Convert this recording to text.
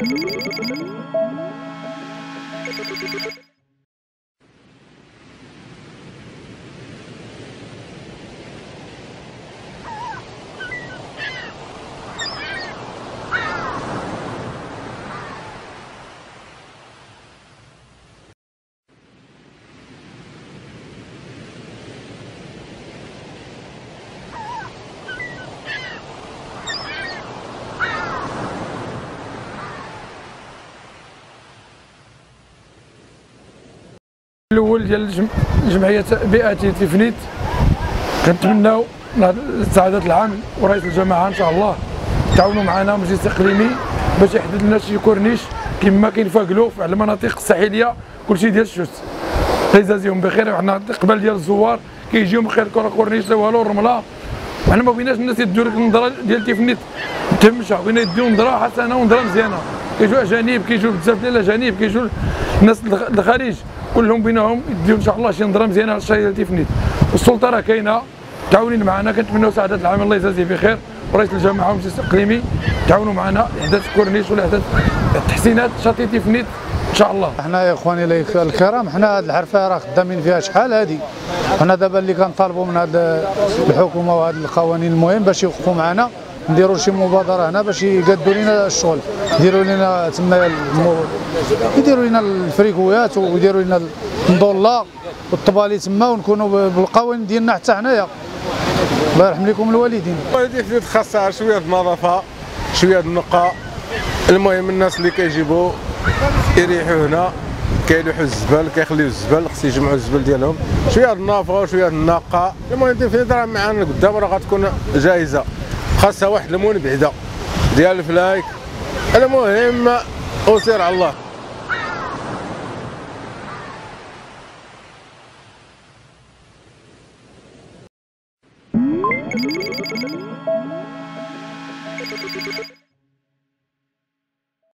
الاول ديال جمعيه بيئه تيفنيت كنتمناو سعاده العام ورئيس الجماعه ان شاء الله تعاونوا معنا مجلس اقليمي باش يحدد لنا شي كورنيش كما كاين في اكلو على المناطق الساحليه كلشي ديال الشوت. الله يجازيهم بخير. وحنا قبل ديال الزوار كيجيو من خير كورنيش لا والو الرمله، وحنا ما بغيناش الناس يديو لك النظره ديال تيفنيت تمشى، بغينا يديو نظره حسنه ونظره مزيانه. كيجيو اجانب، كيجيو بزاف ديال الاجانب، كيجيو الناس الخارج كلهم بينهم يديو ان شاء الله شي نظره مزيانه على الشارع ديال تيفنيت. والسلطه راه كاينه تعاونين معنا، كنتمناو سعاده العام الله يجازيه بخير ورئيس الجماعه والمجلس الاقليمي تعاونوا معنا احداث كورنيش ولا احداث تحسينات شاطئ تيفنيت ان شاء الله. حنا يا اخواني الكرام، حنا هذه الحرفه راه خدامين فيها شحال هذه. حنا دابا اللي كنطالبوا من هذه الحكومه وهذه القوانين المهم باش يوقفوا معنا، نديروا شي مبادره هنا باش يقادوا لنا الشغل، يديروا لنا تما يديروا لنا الفريكويات ويديروا لنا النضوله والطبالي تما، ونكونوا بالقوانين ديالنا حتى حنايا. الله يرحم لكم الوالدين. الوالدين خاصها شويه النظافه، شويه النقاء. المهم الناس اللي كيجيبوا يريحوا هنا، كيلوحوا الزبل، كيخليو الزبل، خص يجمعوا الزبل ديالهم، شويه النظافه وشويه النقاء. المهم تيفنيت راه معانا قدام راه غتكون جاهزه، خاصها واحد المون بعدا ديال الفلايك. المهم وسير على الله.